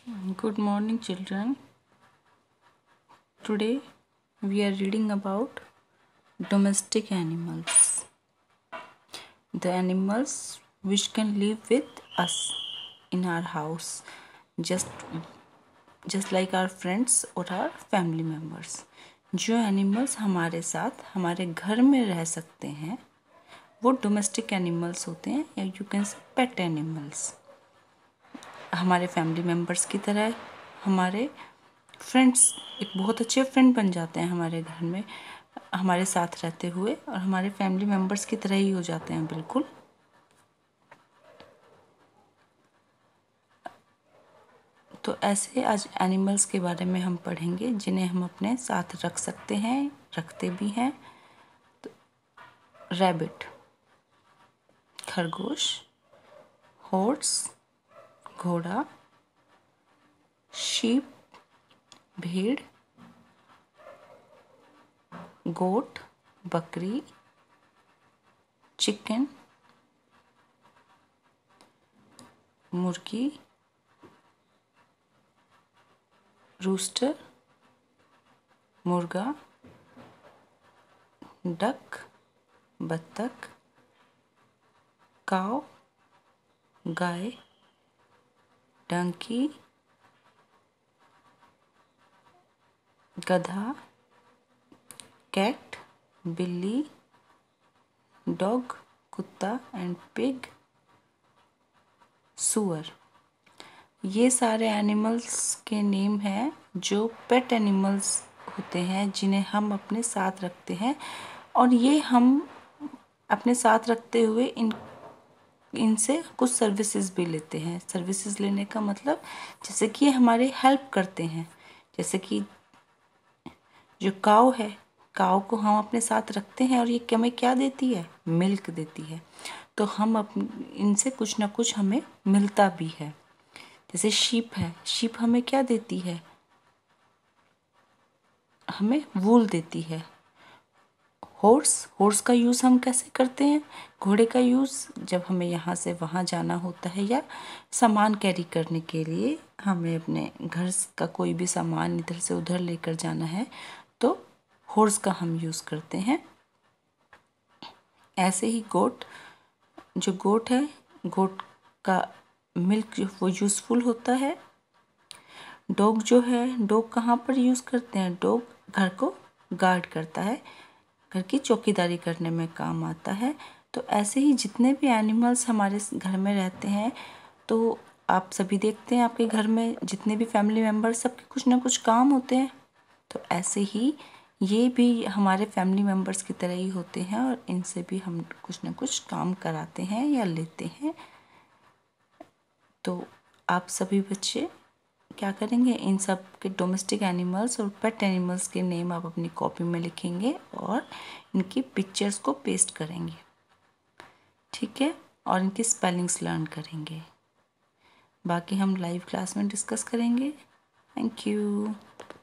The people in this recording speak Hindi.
Good morning, children. Today we are reading about domestic animals. The animals which can live with us in our house, just like our friends or our family members. जो एनिमल्स हमारे साथ हमारे घर में रह सकते हैं वो डोमेस्टिक एनिमल्स होते हैं, या you can say pet animals. हमारे फैमिली मेम्बर्स की तरह हमारे फ्रेंड्स, एक बहुत अच्छे फ्रेंड बन जाते हैं हमारे घर में हमारे साथ रहते हुए, और हमारे फैमिली मेम्बर्स की तरह ही हो जाते हैं बिल्कुल। तो ऐसे आज एनिमल्स के बारे में हम पढ़ेंगे जिन्हें हम अपने साथ रख सकते हैं, रखते भी हैं। तो रैबिट, खरगोश, हॉर्स, घोड़ा, शीप, भेड़, गोट, बकरी, चिकन, मुर्गी, रूस्टर, मुर्गा, डक, बत्तख, काव, गाय, डंकी, गधा, कैट, बिल्ली, डॉग, कुत्ता एंड पिग, सुअर। ये सारे एनिमल्स के नेम हैं जो पेट एनिमल्स होते हैं जिन्हें हम अपने साथ रखते हैं, और ये हम अपने साथ रखते हुए इनसे कुछ सर्विसेज भी लेते हैं। सर्विसेज लेने का मतलब जैसे कि ये हमारे हेल्प करते हैं। जैसे कि जो काव है, काव को हम अपने साथ रखते हैं और ये हमें क्या देती है? मिल्क देती है। तो हम इनसे कुछ ना कुछ हमें मिलता भी है। जैसे शीप है, शीप हमें क्या देती है? हमें वूल देती है। हॉर्स का यूज़ हम कैसे करते हैं? घोड़े का यूज़ जब हमें यहाँ से वहाँ जाना होता है, या सामान कैरी करने के लिए हमें अपने घर का कोई भी सामान इधर से उधर लेकर जाना है, तो हॉर्स का हम यूज़ करते हैं। ऐसे ही गोट है, गोट का मिल्क वो यूज़फुल होता है। डॉग जो है, डॉग कहाँ पर यूज़ करते हैं? डॉग घर को गार्ड करता है, घर की चौकीदारी करने में काम आता है। तो ऐसे ही जितने भी एनिमल्स हमारे घर में रहते हैं, तो आप सभी देखते हैं आपके घर में जितने भी फैमिली मेम्बर्स, सबके कुछ ना कुछ काम होते हैं। तो ऐसे ही ये भी हमारे फैमिली मेम्बर्स की तरह ही होते हैं, और इनसे भी हम कुछ ना कुछ काम कराते हैं या लेते हैं। तो आप सभी बच्चे क्या करेंगे? इन सब के डोमेस्टिक एनिमल्स और पेट एनिमल्स के नेम आप अपनी कॉपी में लिखेंगे और इनकी पिक्चर्स को पेस्ट करेंगे, ठीक है? और इनकी स्पेलिंग्स लर्न करेंगे। बाकी हम लाइव क्लास में डिस्कस करेंगे। Thank you.